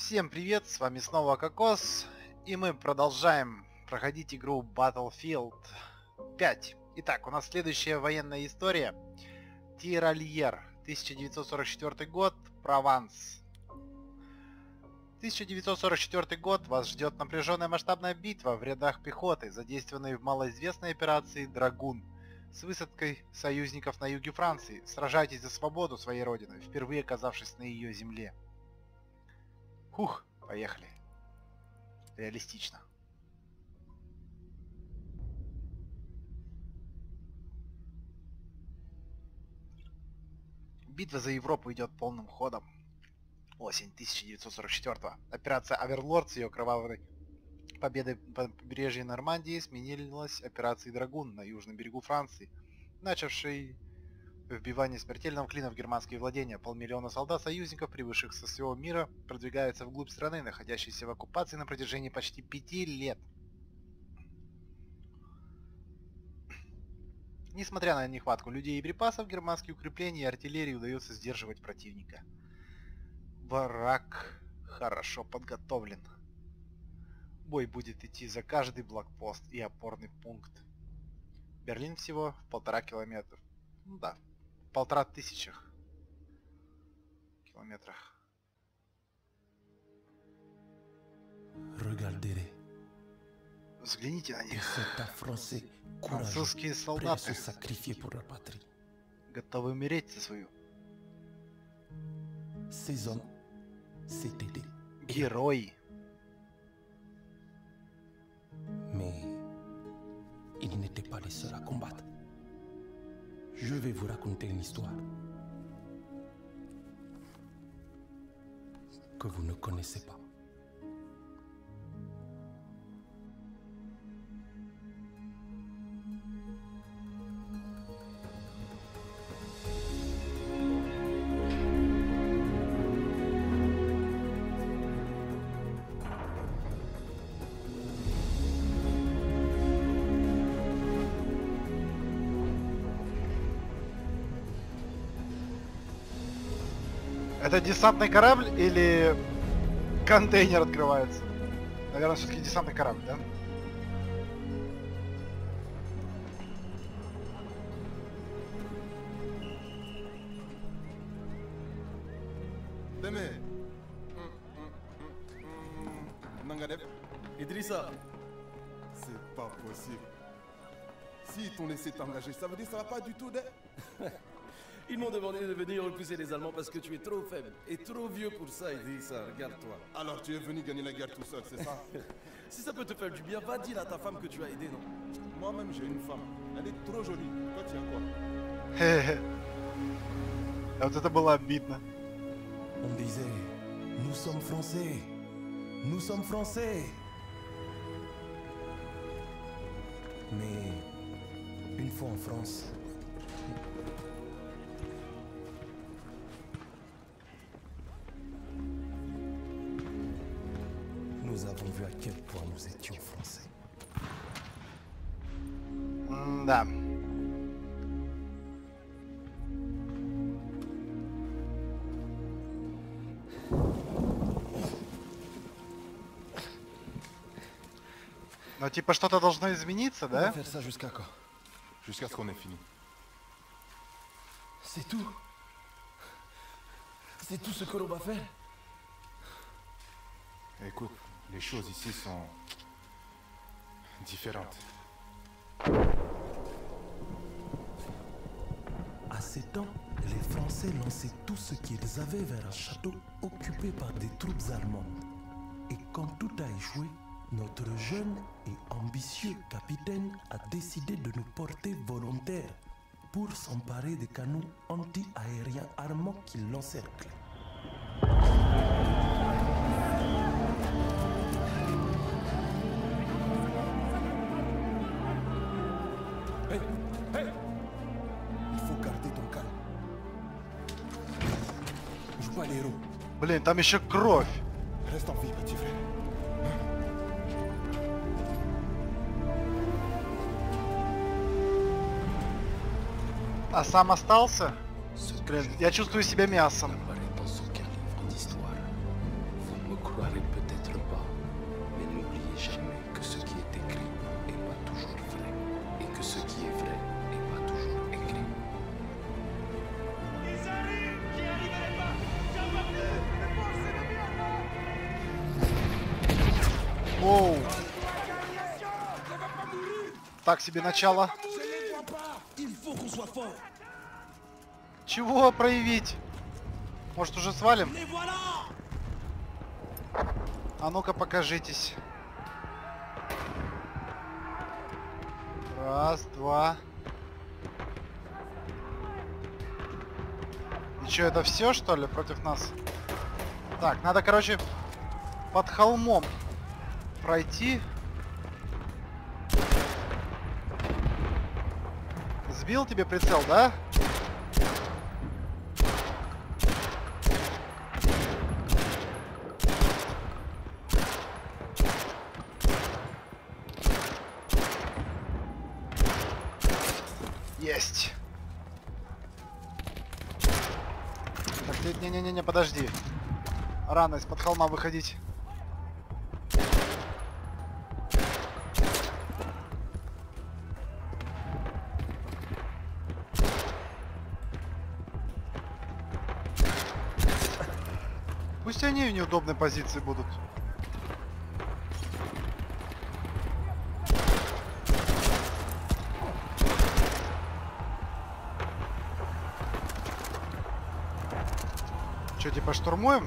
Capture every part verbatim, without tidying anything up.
Всем привет, с вами снова Кокос, и мы продолжаем проходить игру Battlefield пять. Итак, у нас следующая военная история. Тирольер, тысяча девятьсот сорок четвёртый год, Прованс. тысяча девятьсот сорок четвёртый год, вас ждет напряженная масштабная битва в рядах пехоты, задействованной в малоизвестной операции «Драгун» с высадкой союзников на юге Франции. Сражайтесь за свободу своей родины, впервые оказавшись на ее земле. Хух, поехали. Реалистично. Битва за Европу идет полным ходом. Осень тысяча девятьсот сорок четвёртого. Операция Оверлорд с ее кровавой победой по побережью Нормандии сменилась операцией Драгун на южном берегу Франции, начавшей вбивание смертельного клина в германские владения. Полмиллиона солдат союзников, прибывших со всего мира, продвигаются вглубь страны, находящейся в оккупации на протяжении почти пяти лет. Несмотря на нехватку людей и припасов, германские укрепления и артиллерии удается сдерживать противника. Враг хорошо подготовлен. Бой будет идти за каждый блокпост и опорный пункт. Берлин всего в полтора километра. Ну да, в полтора тысячах километрах. Взгляните на них. Французские солдаты, готовы умереть за свою. Герои. Mais ils n'étaient pas les seuls à combattre. Je vais vous raconter une histoire que vous ne connaissez pas. Это десантный корабль или контейнер открывается? Наверное, все-таки десантный корабль, да? Deme. Nangadep. Idrissa. C'est pas possible. Si t'ont laissé t'engager, ça veut dire que ça va pas du tout, de... Ils m'ont demandé de venir repousser les Allemands parce que tu es trop faible et trop vieux pour ça, Idrissa. Regarde-toi. Alors tu es venu gagner la guerre tout seul, c'est ça? Si ça peut te faire du bien, va dire à ta femme que tu as aidé, non? Moi-même j'ai une femme. Elle est trop jolie. Toi tu as quoi? Хе-хе. А вот это было обидно. On disait, nous sommes français, nous sommes français. Mais une fois en France, nous avons vu à quel point nous étions français. Да. Ну типа что-то должно измениться, да? Faire ça jusqu'à quand? Jusqu'à ce qu'on ait fini. C'est tout. C'est tout ce que l'on va faire. Écoute, les choses ici sont différentes. À ces temps, les Français lançaient tout ce qu'ils avaient vers un château occupé par des troupes allemandes. Et quand tout a échoué, notre jeune et ambitieux capitaine a décidé de nous porter volontaires pour s'emparer des canons anti-aériens armants qui l'encerclent. Hey, hey! Il faut garder ton calme. Joue pas les héros. Блин, там еще кровь. Reste en vie, petit frère. А сам остался? Блин, я чувствую себя мясом. Dans aucun livre d'histoire, vous me croyez. так себе начало. Чего проявить? Может, уже свалим? А ну-ка, покажитесь. Раз, два. И что, это все, что ли, против нас? Так, надо, короче, под холмом пройти. Сбил тебе прицел, да? Есть. Так, не-не-не, подожди. Рано из-под холма выходить. Пусть они в неудобной позиции будут. Что, типа штурмуем?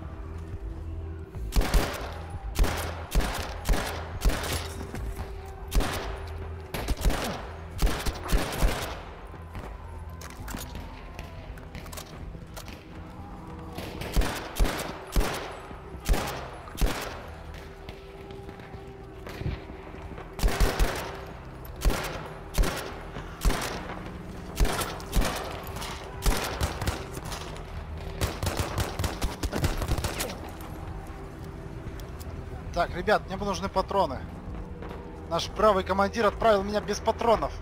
Так, ребят, мне нужны патроны. Наш бравый командир отправил меня без патронов.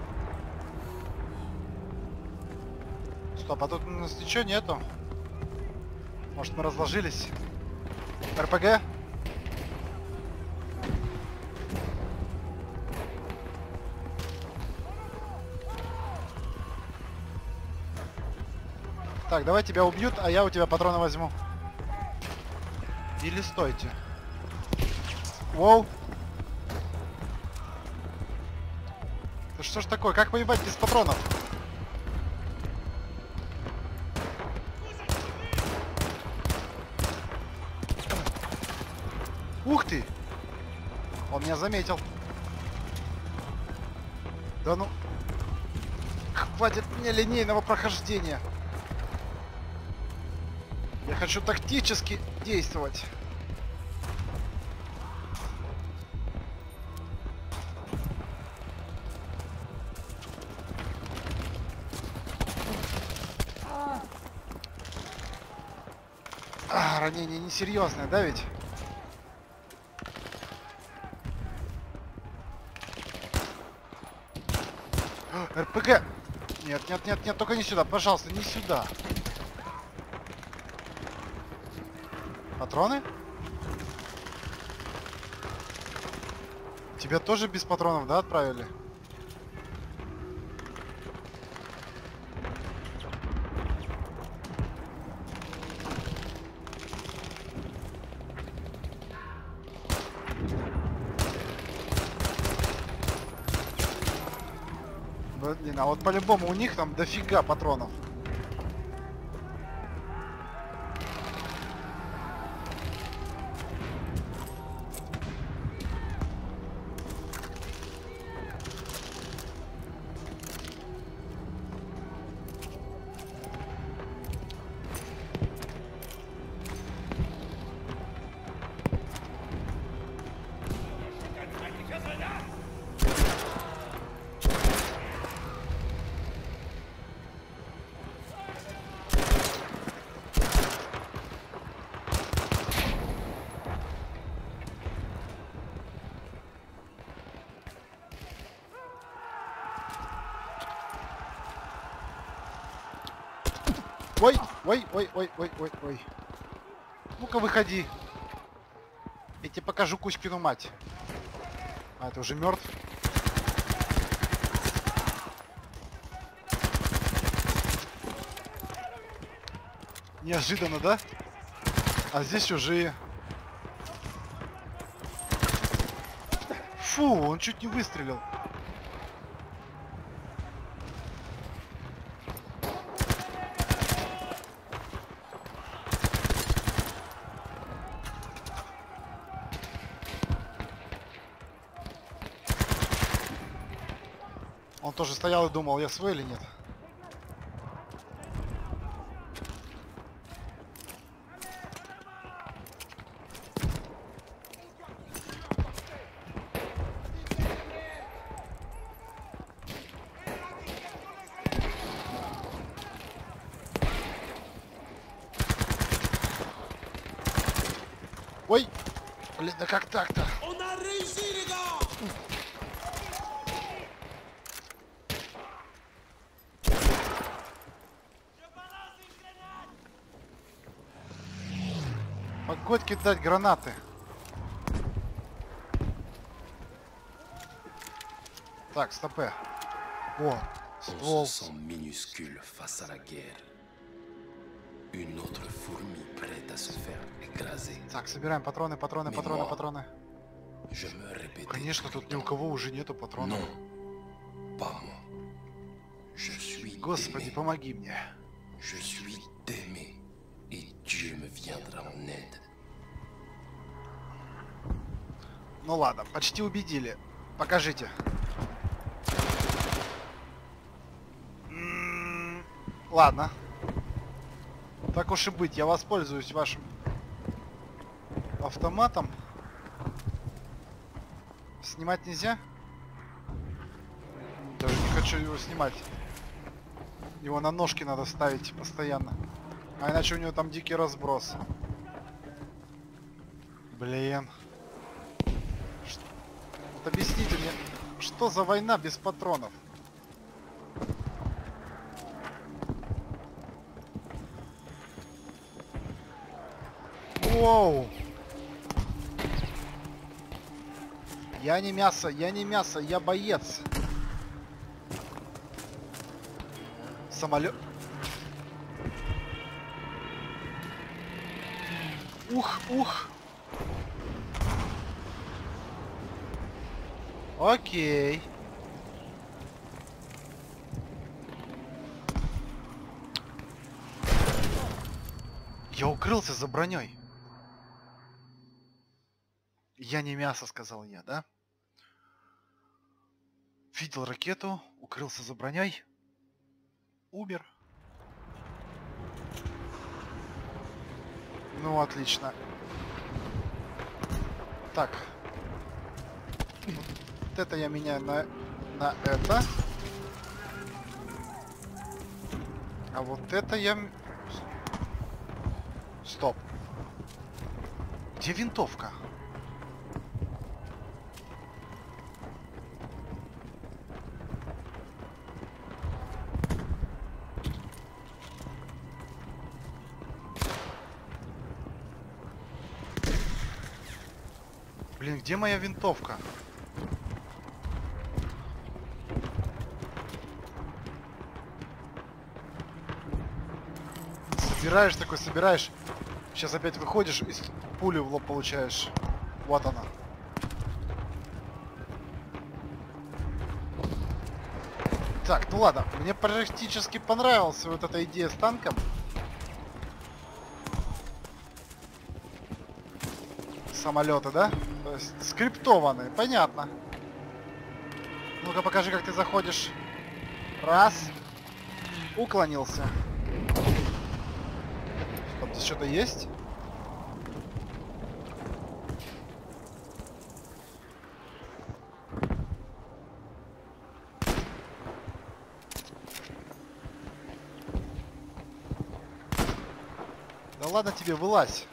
Стоп, а тут у нас ничего нету. Может, мы разложились? РПГ? Так, давай тебя убьют, а я у тебя патроны возьму. Или стойте. Воу. Да что ж такое? Как воевать без патронов? Ух ты! Он меня заметил. Да ну... Хватит мне линейного прохождения. Я хочу тактически действовать. А, ранение несерьезное, да ведь? РПГ! Нет, нет, нет, нет, только не сюда, пожалуйста, не сюда. Патроны? Тебя тоже без патронов, да, отправили? Блин, а вот по-любому у них там дофига патронов. Ой, ой, ой, ой, ой, ой, ой. Ну-ка, выходи. Я тебе покажу Кузькину мать. А, это уже мертв. Неожиданно, да? А здесь чужие. Фу, он чуть не выстрелил. Он тоже стоял и думал, я свой или нет. Ой! Блин, да как так-то? Погодь кидать гранаты. Так, стопэ. О, ствол. On se sent minuscule face à la guerre. Une autre fourmi prête à se faire écraser. Так, собираем патроны, патроны, патроны, патроны. Je me répétais. Конечно, тут ни у кого уже нету патронов. Non, pas moi. Je suis Господи, aimé. помоги мне. Je suis aimé. Et Dieu me viendra en aide. Ну ладно, почти убедили. Покажите. М-м, ладно. Так уж и быть, я воспользуюсь вашим автоматом. Снимать нельзя? Даже не хочу его снимать. Его на ножки надо ставить постоянно. А иначе у него там дикий разброс. Блин. Ш- Вот объясните мне, что за война без патронов? Воу! Я не мясо, я не мясо, я боец. Самолет. Ух, ух. Окей. Я укрылся за броней. Я не мясо, сказал я, да? Видел ракету, укрылся за броней. Умер. Ну, отлично. Так. Вот это я меняю на, на это. А вот это я... Стоп. Где винтовка? Блин, где моя винтовка? Собираешь такой, собираешь. Сейчас опять выходишь и пулю в лоб получаешь. Вот она. Так, ну ладно. Мне практически понравилась вот эта идея с танком. Самолеты, да? То есть скриптованные, понятно. Ну-ка покажи, как ты заходишь. Раз. Уклонился. Стоп, здесь что-то есть? Да ладно тебе, вылазь.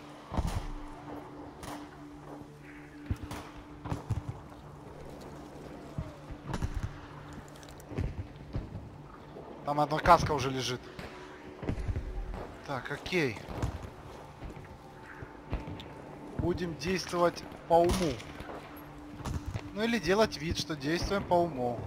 Там одна каска уже лежит. Так, окей. Будем действовать по уму. Ну или делать вид, что действуем по уму.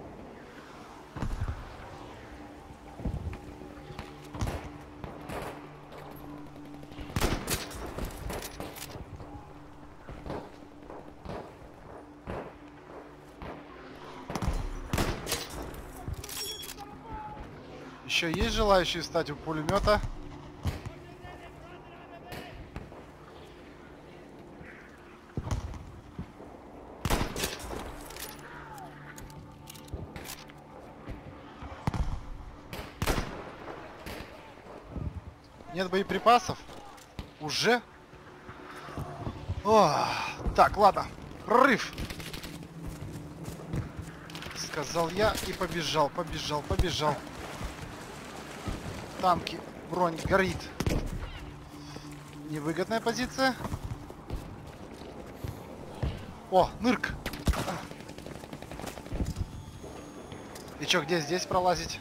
Еще есть желающие встать у пулемета? Нет боеприпасов? Уже? О, так, ладно. Прорыв. Сказал я и побежал, побежал, побежал. Танки, бронь горит. Невыгодная позиция. О, нырк. И чё, где здесь пролазить?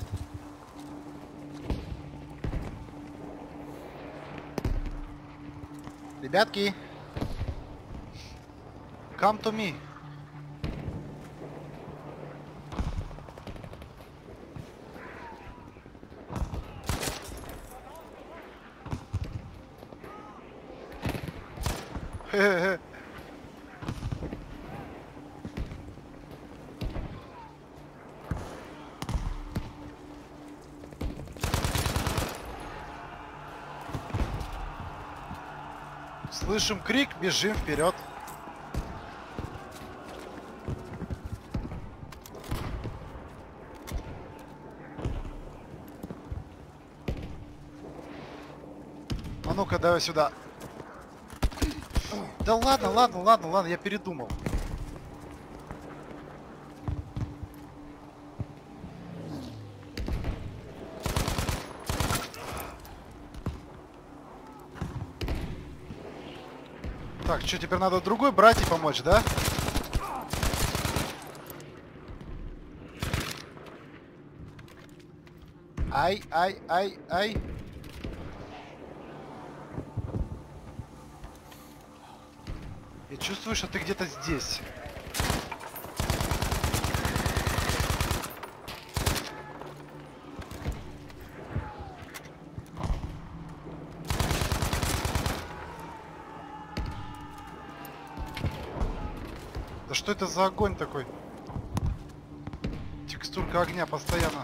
Ребятки. Come to me. Хе-хе-хе. Слышим крик, бежим вперед. А ну-ка, давай сюда. Да ладно, ладно, ладно, ладно, я передумал. Так, что, теперь надо другой братье помочь, да? Ай, ай, ай, ай. Я чувствую, что ты где-то здесь. Да что это за огонь такой? Текстурка огня постоянно.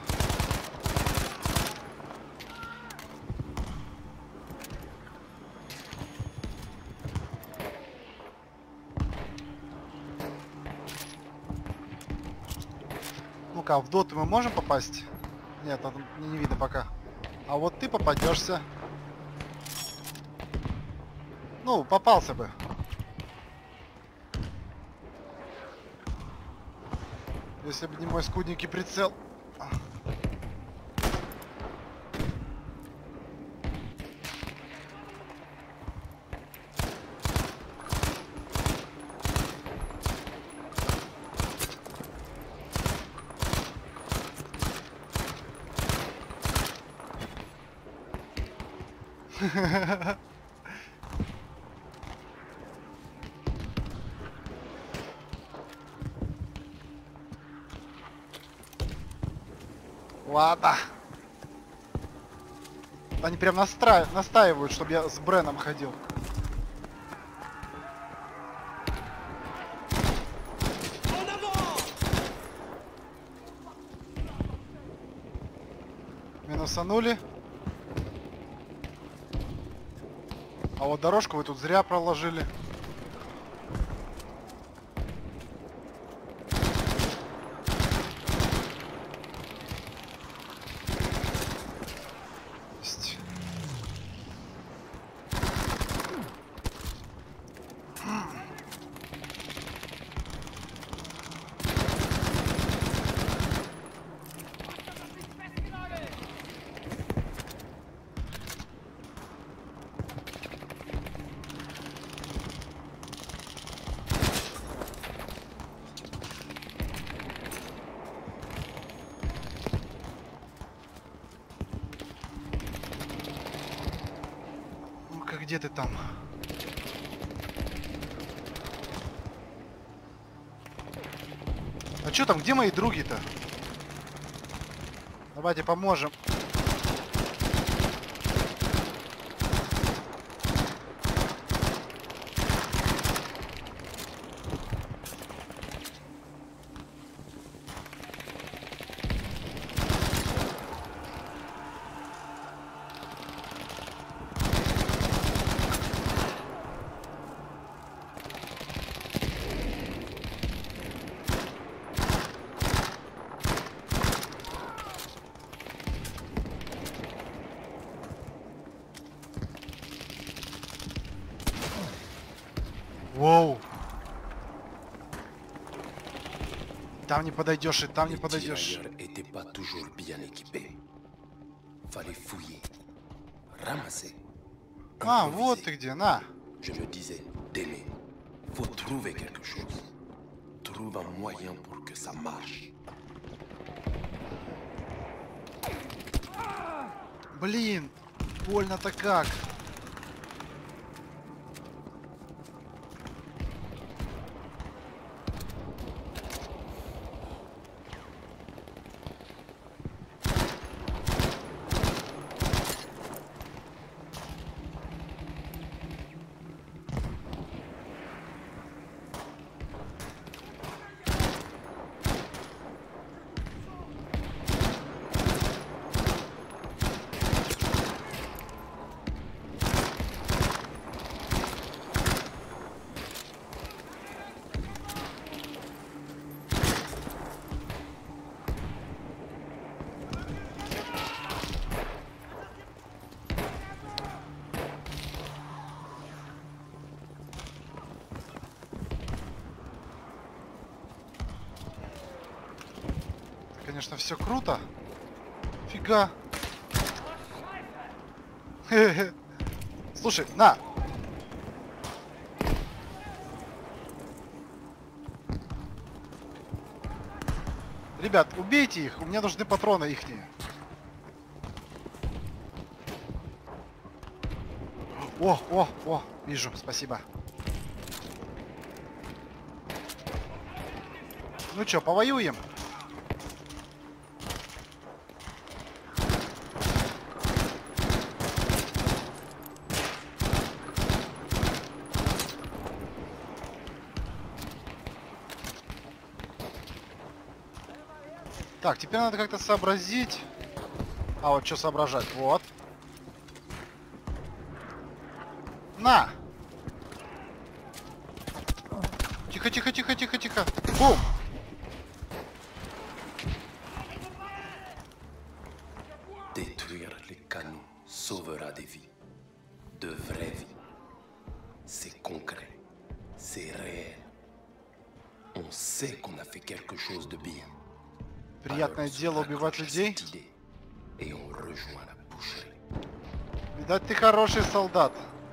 Ну-ка, в доту мы можем попасть? Нет, там мне не видно пока. А вот ты попадешься. Ну, попался бы. Если бы не мой скудненький прицел. Ладно. Они прям настра... настаивают, чтобы я с Бреном ходил. Минусанули. А вот дорожку вы тут зря проложили. Где ты там? А чё там? Где мои други-то? Давайте поможем. Воу. Там не подойдешь, и там не подойдешь. Était pas toujours bien équipé. Fallait fouiller, ramasser. А, вот ты где, на. Je me disais, Déné, faut trouver quelque chose. Trouve un moyen pour que ça marche. Блин, больно-то как. Конечно, все круто. Фига. Хе-хе. Слушай, на. Ребят, убейте их. У меня нужны патроны ихние. О, о, о, вижу, спасибо. Ну чё, повоюем? Так, теперь надо как-то сообразить. А вот что соображать? Вот. На! Тихо, тихо, тихо, тихо, тихо. Бум! Détruire les canons sauvera des vies. De vraies vies. C'est concret. C'est réel. On sait qu'on a fait quelque chose de bien. Приятное дело убивать людей. Et on rejoint la boucherie. Видать, ты хороший солдат.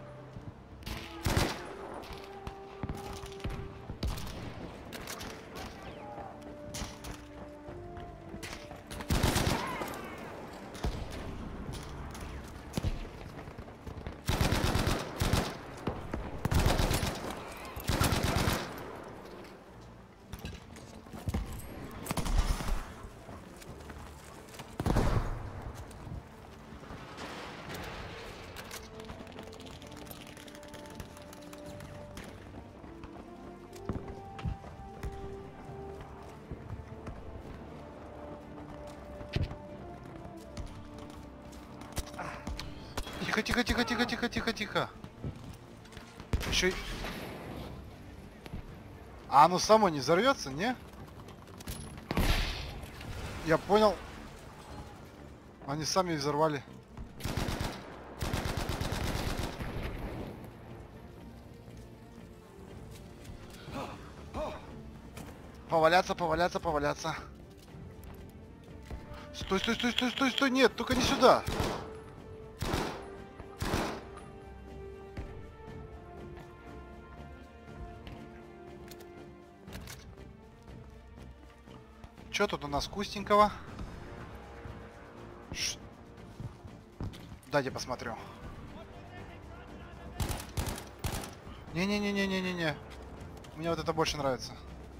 Тихо, тихо, тихо, тихо, тихо, тихо, тихо. Еще и... А оно само не взорвется, не? Я понял. Они сами взорвали. Поваляться, поваляться, поваляться. Стой, стой, стой, стой, стой, стой, нет, только не сюда. Что тут у нас вкусненького? Ш... Дайте посмотрю. Не-не-не-не-не-не-не. Мне вот это больше нравится.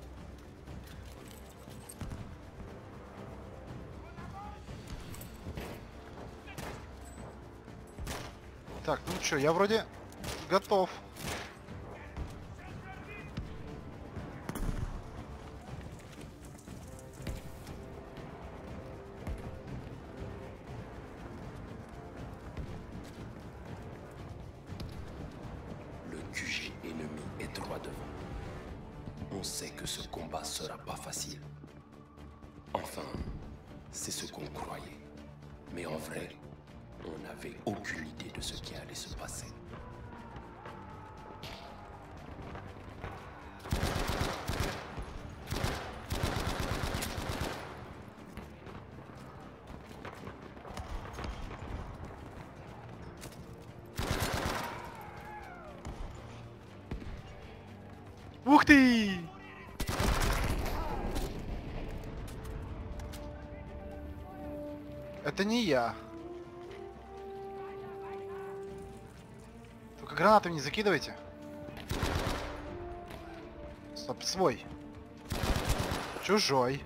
Так, ну что, я вроде готов. On sait que ce combat sera pas facile. Enfin, c'est ce qu'on croyait. Mais en vrai, on n'avait aucune idée de ce qui allait se passer. Ух ты! Это не я. Только гранатами не закидывайте. Стоп, свой. Чужой.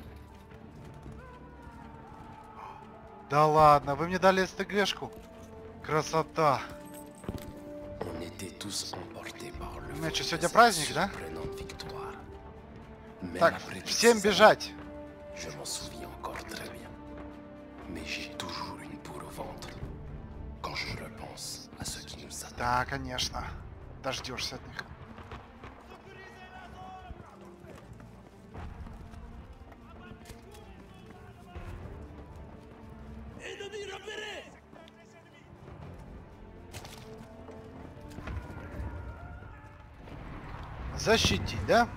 Да ладно, вы мне дали СТГшку. Красота. On était tous emportés par le У меня что, vent сегодня de праздник, cette да? surprenante victoire. Même Так, après toutes всем ces бежать. années, je m'en souviens encore très bien. Mais j'ai toujours une boule au ventre quand je repense à ce qui nous attend. Да, конечно. Дождешься от них. Защитить, да?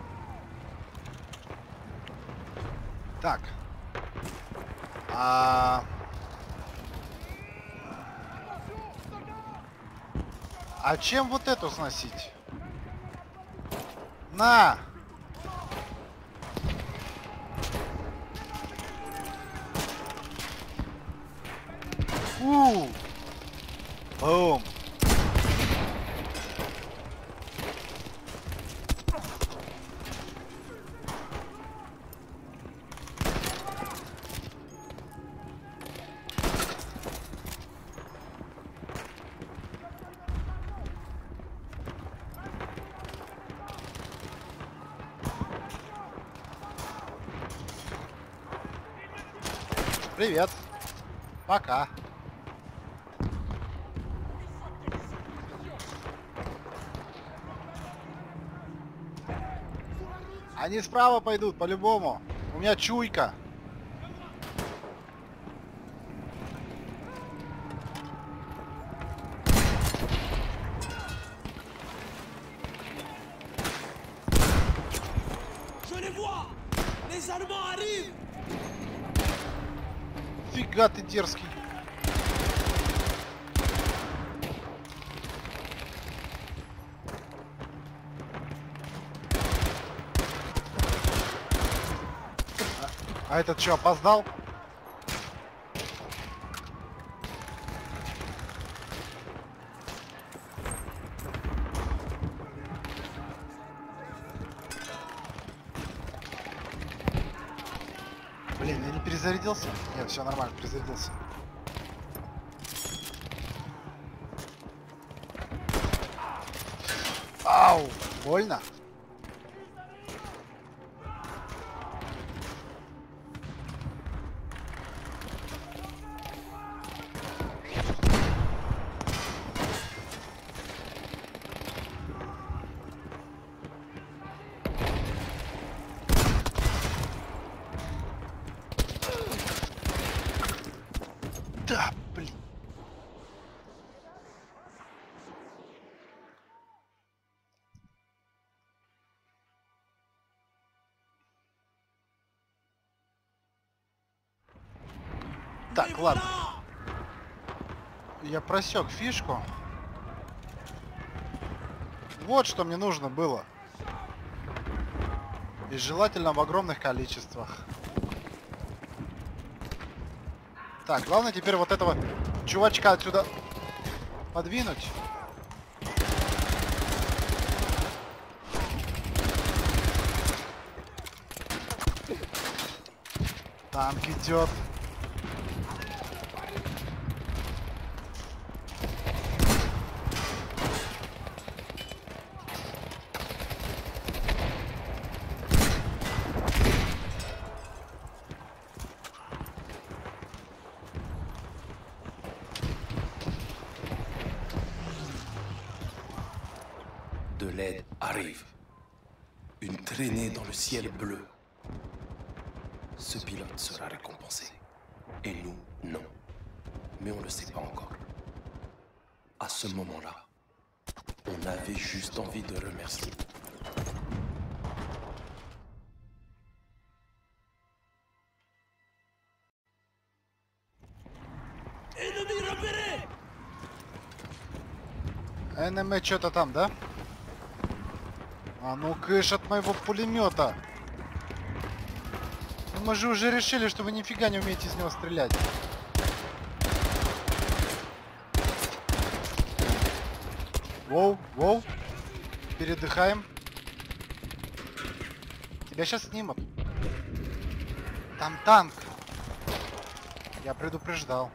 Так. А... А чем вот эту сносить? На! У! Бум! Привет. Пока. Они справа пойдут, по-любому. У меня чуйка. Фига ты дерзкий. А, а этот что, опоздал? Блин, я не перезарядился? Нет, все нормально, перезарядился. Ау, больно? Да, блин. Так, ладно. Я просек фишку. Вот что мне нужно было. И желательно в огромных количествах. Так, главное теперь вот этого чувачка отсюда подвинуть. Танк идет. De l'aide arrive. Une traînée dans le ciel bleu. Ce pilote sera récompensé. Et nous, non. Mais on ne le sait pas encore. À ce moment-là, on avait juste envie de remercier. эн эм э что-то там, да? А ну кыш от моего пулемета. Ну, мы же уже решили, что вы нифига не умеете из него стрелять. Воу, воу. Передыхаем. Тебя сейчас снимут. Там танк. Я предупреждал.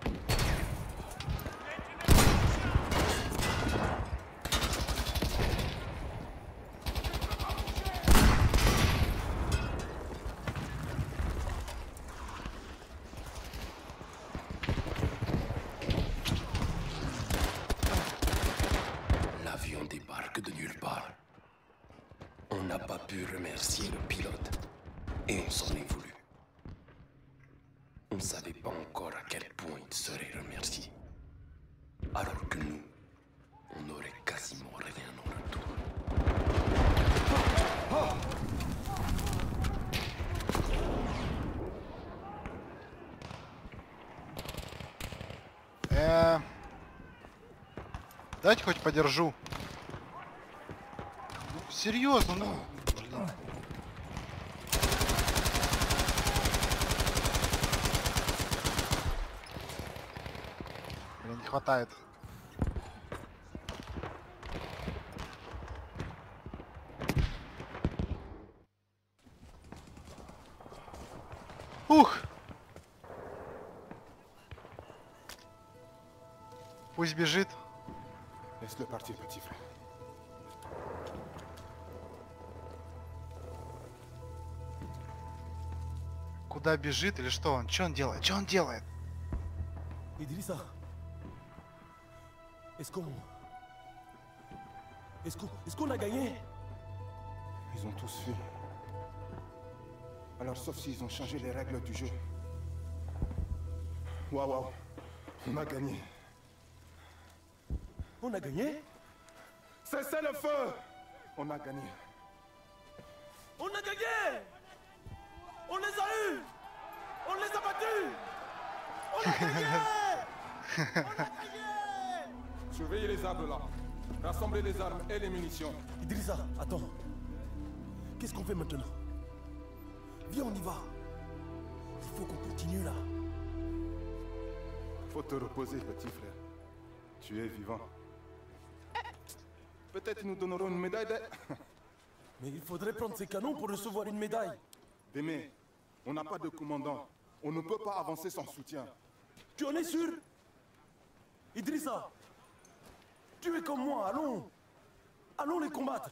L'avion débarque de nulle part. On n'a pas pu remercier le pilote. Et on s'en est voulu. On ne savait pas encore à quel point il serait remercié. Alors que nous, on n'aurait quasiment rien en retour. Э, Дайте хоть подержу. Ну, серьезно, ну. Блин. Блин, не хватает. Ух! Пусть бежит. Laisse-le partir, petit frère. Куда бежит или что он? Что он делает? Что он делает? Idrissa, est-ce qu'on... Est-ce qu'on est-ce qu'on a gagné? Ils ont tous fui. Alors sauf s'ils ont changé les règles du jeu. Waouh, waouh. On a gagné. On a gagné? Cessez le feu! On a gagné. On a gagné! On les a eus! On les a battus! On a gagné! On a gagné! Surveillez les arbres là. Rassemblez les armes et les munitions. Idrissa, attends. Qu'est-ce qu'on fait maintenant? Viens, on y va. Il faut qu'on continue là. Faut te reposer, petit frère. Tu es vivant. Peut-être nous donnerons une médaille de... Mais il faudrait prendre ces canons pour recevoir une médaille. Démé, on n'a pas de commandant. On ne peut pas avancer sans soutien. Tu en es sûr? Idrissa, tu es comme moi, allons. Allons les combattre.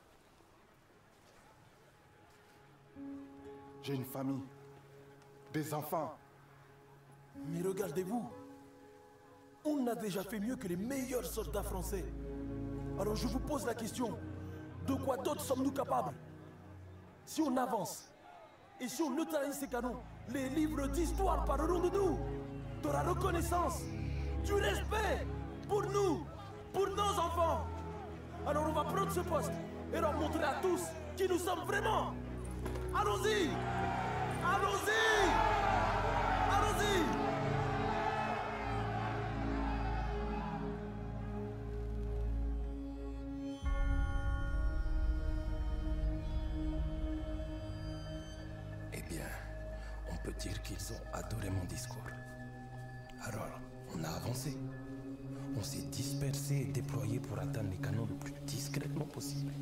J'ai une famille. Des enfants. Mais regardez-vous. On a déjà fait mieux que les meilleurs soldats français. Alors je vous pose la question. De quoi d'autre sommes-nous capables? Si on avance, et si on neutralise ces canons, les livres d'histoire parleront de nous. De la reconnaissance, du respect pour nous, pour nos enfants. Alors on va prendre ce poste et leur montrer à tous qui nous sommes vraiment. Allons-y! Allons-y! Allons-y! Eh bien, on peut dire qu'ils ont adoré mon discours. Alors, on a avancé. On s'est dispersé et déployé pour atteindre les canons le plus discrètement possible.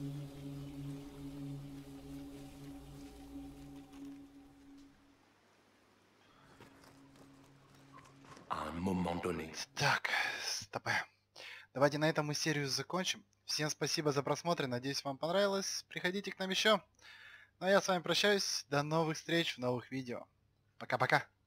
À un moment donné. Так, стоп. Давайте на этом мы серию закончим. Всем спасибо за просмотр, надеюсь, вам понравилось. Приходите к нам еще. Ну а я с вами прощаюсь. До новых встреч в новых видео. Пока-пока.